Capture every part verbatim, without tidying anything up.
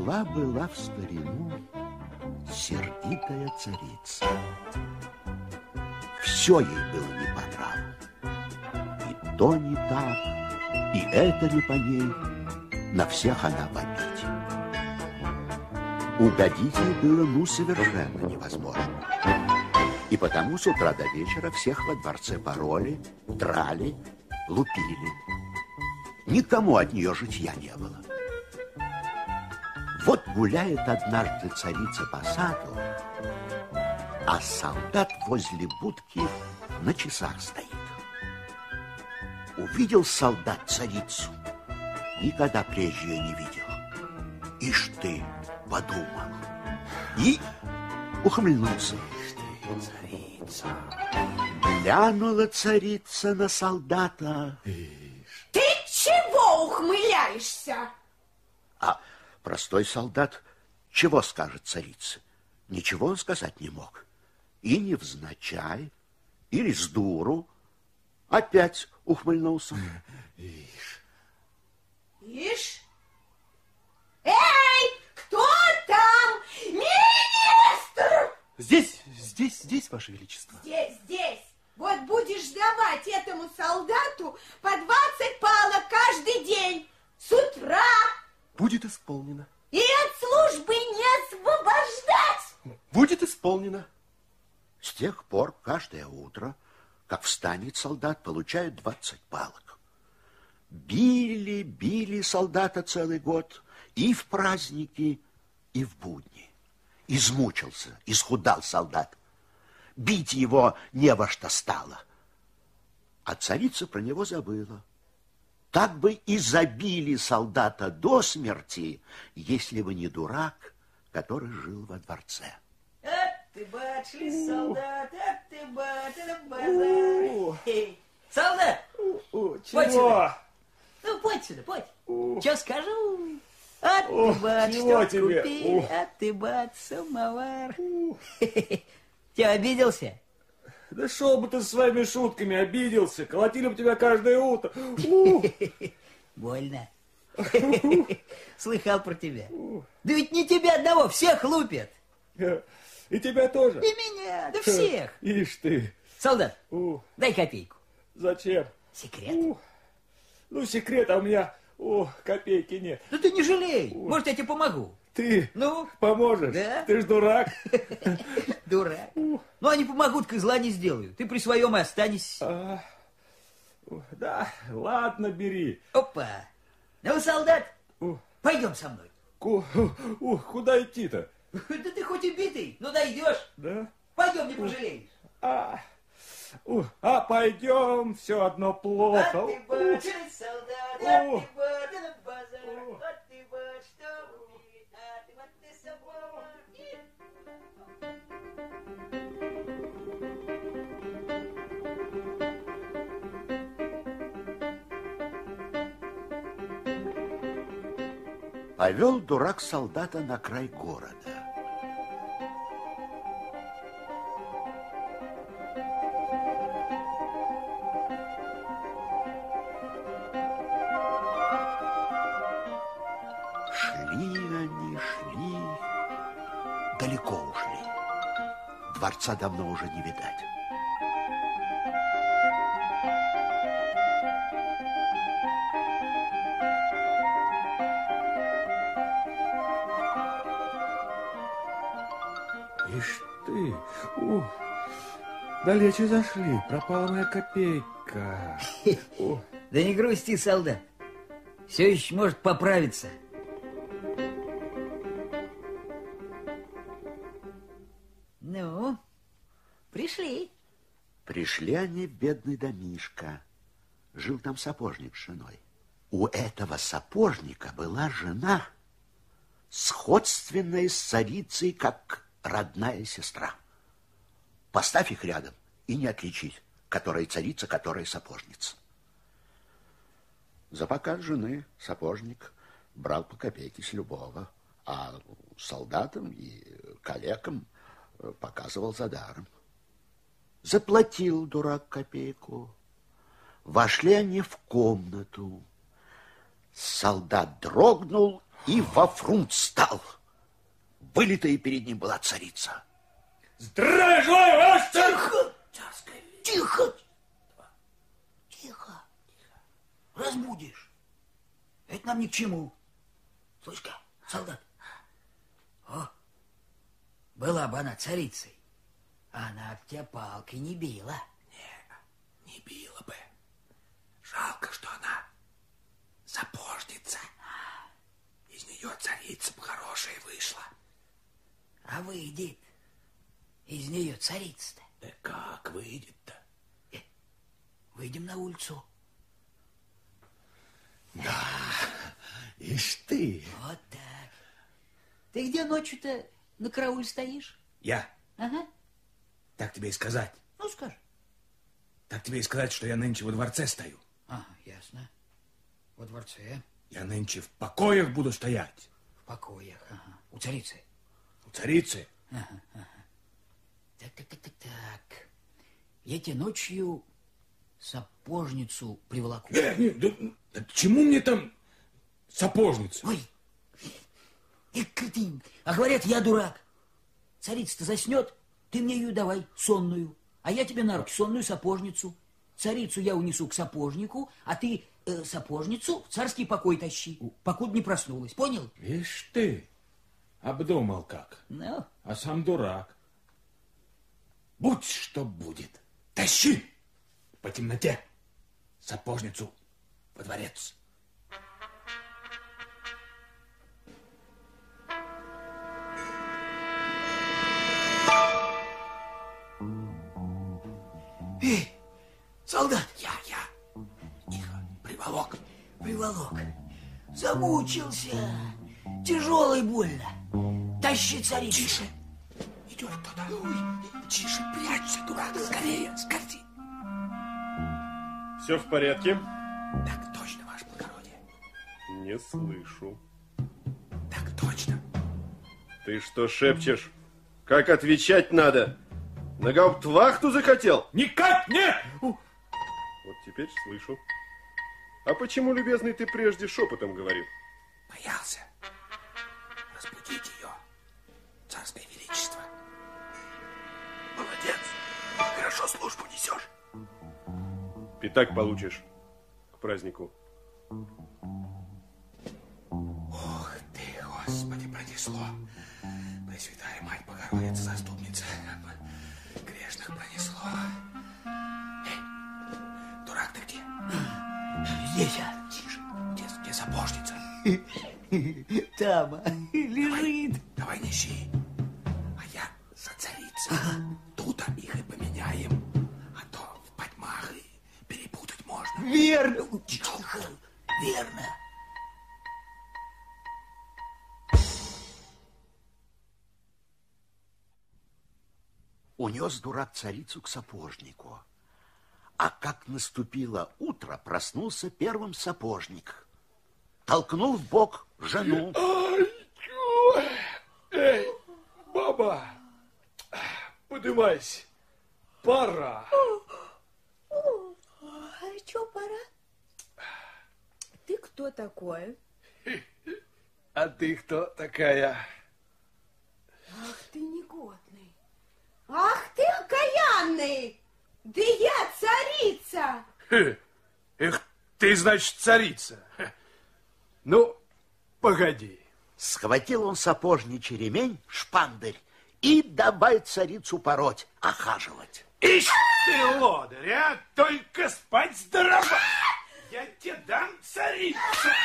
Жила-была в старину сердитая царица. Все ей было не по нраву. И то не так, и это не по ней. На всех она в обиде. Угодить ей было, ну, совершенно невозможно. И потому с утра до вечера всех во дворце бороли, драли, лупили. Никому от нее житья не было. Вот гуляет однажды царица по саду, а солдат возле будки на часах стоит. Увидел солдат царицу, никогда прежде ее не видел. Ишь ты, подумал, и ухмыльнулся. Ишь ты, царица. Глянула царица на солдата. Ишь. Ты чего ухмыляешься? А простой солдат чего скажет царице? Ничего он сказать не мог. И невзначай, или с дуру, опять ухмыльнулся. Ишь. Ишь? Эй, кто там? Министр! Здесь, здесь, здесь, Ваше Величество. Здесь, здесь. Вот будешь давать этому солдату по двадцать палок каждый день с утра. Будет исполнено. И от службы не освобождать. Будет исполнено. С тех пор каждое утро, как встанет солдат, получает двадцать палок. Били, били солдата целый год и в праздники, и в будни. Измучился, исхудал солдат. Бить его не во что стало. А царица про него забыла. Так бы и забили солдата до смерти, если бы не дурак, который жил во дворце. Ты бачили, солдат, а ты бачили, базар. Солдат! О, Подь чего? сюда. Ну, подь сюда, подь. Что скажу? А ты, О, бать, чего что тебе? купили, О. а ты, бать, самовар. Ты обиделся? Да шел бы ты с своими шутками, обиделся. Колотили бы тебя каждое утро. У. Больно. Слыхал про тебя. Да ведь не тебя одного, всех лупят. И тебя тоже? И меня, да всех. Ишь ты. Солдат, У. дай копейку. Зачем? Секрет. У. Ну, секрет, а у меня о, копейки нет. Да ты не жалей, может, я тебе помогу. Ты Ну? поможешь? Да. Ты ж дурак. Дурак. Ну, они помогут, зла не сделаю. Ты при своем и останешься. А, да, ладно, бери. Опа. Ну, солдат, У. пойдем со мной. Ку- у, куда идти-то? Да ты хоть и битый, но дойдешь. Да? Пойдем, не пожалеешь. А, у, а пойдем, все одно плохо. А ты бачишь, солдат, а О. ты бачишь, на базар, а ты бачишь, что умеет, а ты вот ты собой. Повел дурак солдата на край города. Шли они, шли, далеко ушли. Дворца давно уже не видать. Ишь ты, у, далече зашли, пропала моя копейка. О, Да не грусти, солдат. Все еще может поправиться. Ну, пришли. Пришли они в бедный домишко. Жил там сапожник с женой. У этого сапожника была жена, сходственная с царицей, как родная сестра. Поставь их рядом и не отличить, которая царица, которая сапожница. За показ жены сапожник брал по копейке с любого, а солдатам и калекам показывал за даром. Заплатил дурак копейку. Вошли они в комнату. Солдат дрогнул и во фрунт стал. Вылитая перед ним была царица. Здравия желаю, ваше Тихо! Тихо! Тихо! Разбудишь. Это нам ни к чему. Слышь-ка, солдат. О, была бы она царицей, она б тебя палкой не била. Не, не била бы. Жалко, что она сапожница. Из нее царица бы хорошая вышла. А выйдет из нее царица-то. Да как выйдет-то? Э, выйдем на улицу. Да, ишь ты. Вот так. Ты где ночью-то на карауле стоишь? Я? Ага. Так тебе и сказать. Ну, скажи. Так тебе и сказать, что я нынче во дворце стою. Ага, ясно. Во дворце. Я нынче в покоях буду стоять. В покоях, ага. У царицы. У царицы. Ага, ага. Так, так, так, так, так. Я тебе ночью сапожницу приволоку. Не, не, да, да к чему мне там сапожница? Ой, эх, кретин. А говорят, я дурак. Царица-то заснет, ты мне ее давай, сонную. А я тебе на руки сонную сапожницу. Царицу я унесу к сапожнику, а ты э, сапожницу в царский покой тащи, покуда не проснулась. Понял? Ишь ты, обдумал как. Ну, А сам дурак. Будь что будет. Тащи по темноте сапожницу во дворец. эй, солдат, Я, я. Тихо, приволок. приволок. Замучился. Тяжело и больно. Тащи царицу. Тише. Идет кто-то. Ой, тише, прячься, дурак. Скорее, скорти. Все в порядке? Так точно, ваше благородие. Не слышу. Так точно. Ты что шепчешь? Как отвечать надо? На гауптвахту захотел? Никак нет! Вот теперь слышу. А почему, любезный, ты прежде шепотом говорил? Боялся разбудить ее, царское величество. Молодец. Хорошо службу несешь. Пятак получишь к празднику. Ох ты, Господи, пронесло. Пресвятая Мать Богородица, заступница. Грешных пронесло. Эй, дурак ты где? Здесь, а? Тише. Где, где сапожница? Там, а, лежит. Давай неси. А я за царицей. Тут их и поменяем. А то в потьмах и перепутать можно. Верно. Тихо. Верно. Унес дурак царицу к сапожнику. А как наступило утро, проснулся первым сапожник. Толкнул в бок жену. Ай, чё? Эй, баба, подымайся. Пора. А что, пора? Ты кто такой? А ты кто такая? Ах ты негодный. Ах ты окаянный. Да я царица. Хе, эх, ты, значит, царица. Хе. Ну, погоди. Схватил он сапожничий ремень, шпандырь, и давай царицу пороть, охаживать. Ишь ты, лодырь, а? Только спать здорово. Я тебе дам царицу.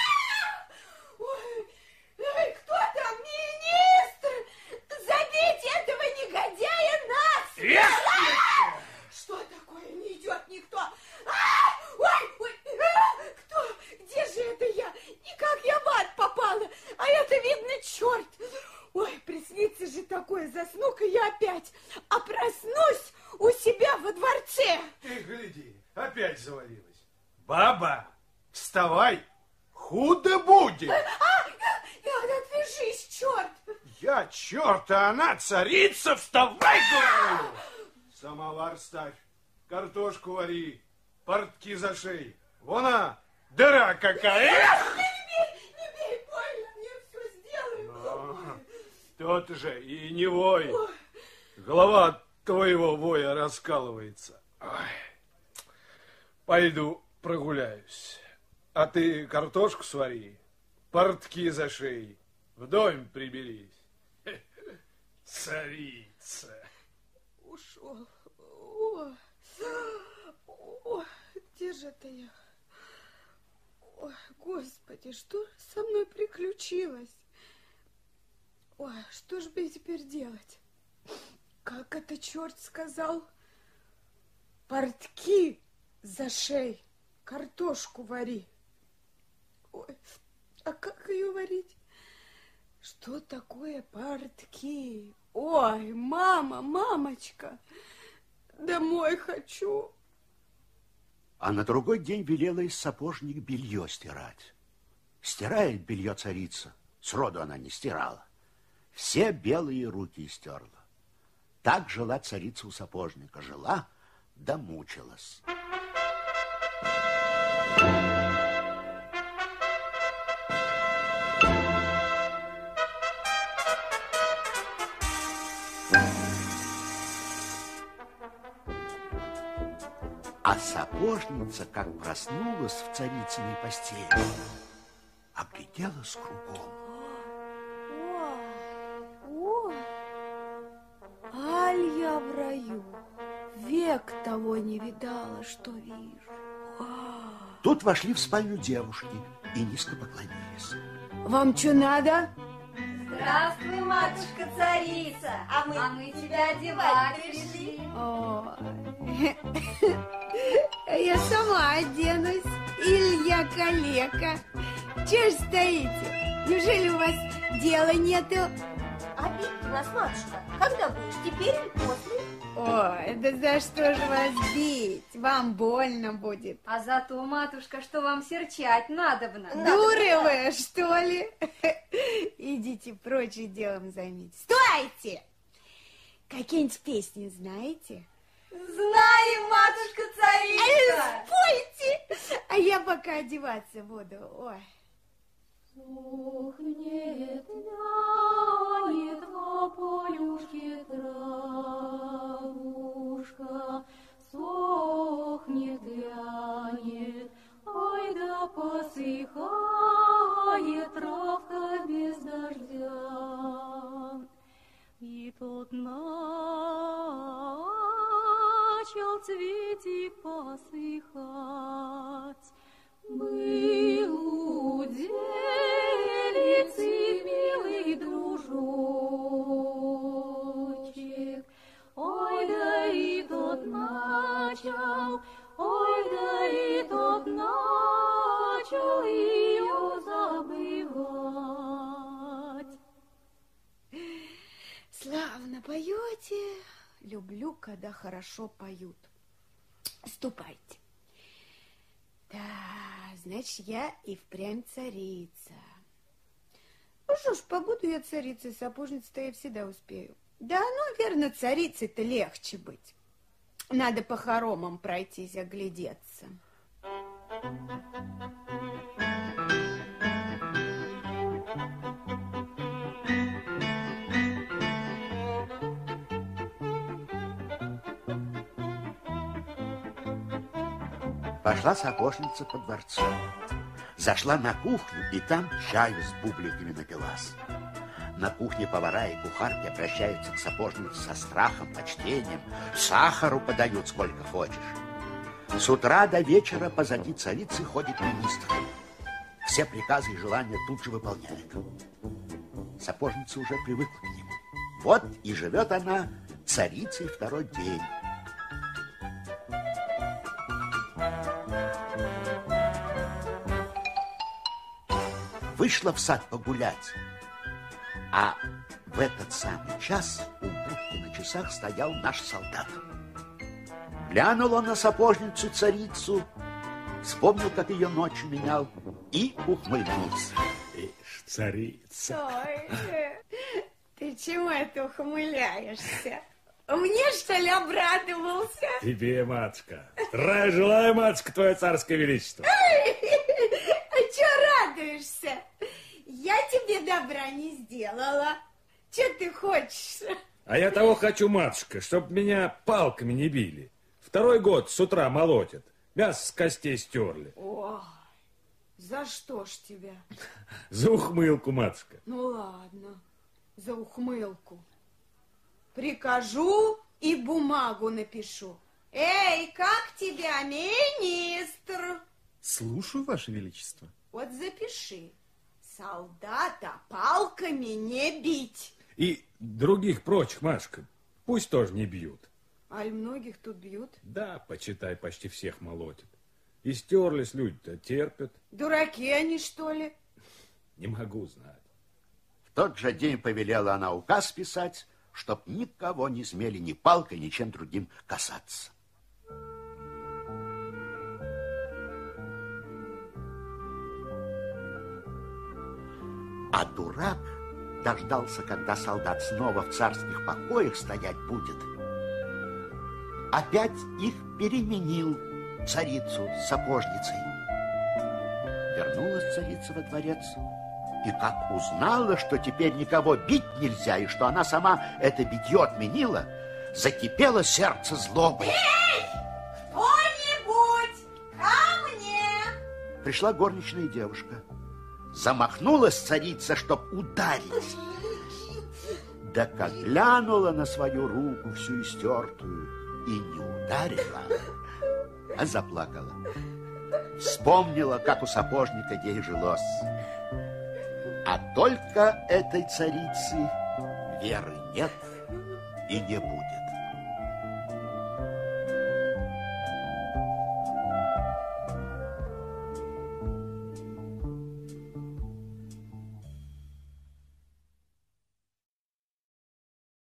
Ой, ой, кто там, министр? Забейте этого негодяя насмерть! Эх, Что такое? Не идет никто. А! Ой, ой, а! Кто? Где же это я? Никак я в ад попала. А это, видно, черт. Ой, приснится же такое. Засну-ка я опять. А проснусь у себя во дворце. ты гляди, опять завалилась. Баба, вставай, худо будет. А, отвяжись, черт. Я черт, а она царица, вставай, говорю. Самовар ставь, картошку вари, портки зашей. Вон она, дыра какая. Не бей, не бей, больно мне все. То-то же и не вой. Голова от твоего воя раскалывается. Ой. Пойду прогуляюсь. А ты картошку свари, портки зашей, в дом приберись. Царица. Ушел. О, о, где же это я? Ой, Господи, что со мной приключилось? Ой, что же мне теперь делать? Как это черт сказал? Портки зашей, картошку вари. Ой, а как ее варить? Что такое портки? Ой, мама, мамочка, домой хочу. А на другой день велела из сапожник белье стирать. Стирает белье царица, сроду она не стирала. Все белые руки стерла. Так жила царица у сапожника. Жила, да мучилась. А сапожница, как проснулась в царицыной постели, огляделась кругом. Ой, аль я в раю, век того не видала, что вижу. Тут вошли в спальню девушки и низко поклонились. Вам что надо? Здравствуй, матушка-царица, а мы, а мы тебя одевать пришли. О, я сама оденусь, Илья Калека. Чего ж стоите? Неужели у вас дела нету? А бить нас, матушка, когда будешь, теперь или после? Ой, да за что же вас бить? Вам больно будет. А зато, матушка, что вам серчать надобно. Дуры вы, что ли? Идите прочь и делом займитесь. Стойте! Какие-нибудь песни знаете? Знаем, матушка-царица! Спойте! А я пока одеваться буду. Ой. Сохнет, вянет во полюшке травушка, сохнет, вянет, ой да посыхает травка без дождя. И тот начал цветик посыхать, был удельницы милый дружочек. Ой, да и тот начал, ой, да и тот начал ее забывать. Славно поете. Люблю, когда хорошо поют. Ступайте. Да, значит, я и впрямь царица. Ну что ж, побуду я царицей, сапожницей-то я всегда успею. Да, ну, верно, царицей-то легче быть. Надо по хоромам пройтись, оглядеться. Пошла сапожница по дворцу. Зашла на кухню, и там чаю с бубликами напилась. На кухне повара и кухарки обращаются к сапожнице со страхом, почтением. Сахару подают сколько хочешь. С утра до вечера позади царицы ходит министр. Все приказы и желания тут же выполняет. Сапожница уже привыкла к нему. Вот и живет она царицей второй день. Вышла в сад погулять, а в этот самый час у будки на часах стоял наш солдат. Глянул он на сапожницу царицу, вспомнил, как ее ночью менял, и ухмыльнулся. Ишь, царица. Ой, ты чему это ухмыляешься? Мне, что ли, обрадовался? Тебе, матушка. Здравия желаю, матушка, твое царское величество. А чё радуешься? Я тебе добра не сделала. Что ты хочешь? А я того хочу, матушка, чтоб меня палками не били. Второй год с утра молотят. Мясо с костей стерли. Ой, за что ж тебя? За ухмылку, матушка. Ну ладно, за ухмылку. Прикажу и бумагу напишу. Эй, как тебя, министр? Слушаю, Ваше Величество. Вот запиши. Солдата палками не бить. И других прочих, матушка, пусть тоже не бьют. Аль многих тут бьют? Да, почитай, почти всех молотят. И стерлись люди-то, терпят. Дураки они, что ли? Не могу знать. В тот же день повелела она указ писать, чтоб никого не смели ни палкой, ни чем другим касаться. А дурак дождался, когда солдат снова в царских покоях стоять будет. Опять их переменил царицу с сапожницей. Вернулась царица во дворец, и как узнала, что теперь никого бить нельзя, и что она сама это битье отменила, закипело сердце злобой. Эй, кто-нибудь ко мне! Пришла горничная девушка. Замахнулась царица, чтоб ударить. Да как глянула на свою руку всю истертую и не ударила, а заплакала. Вспомнила, как у сапожника ей жилось. А только этой царицы веры нет и не будет.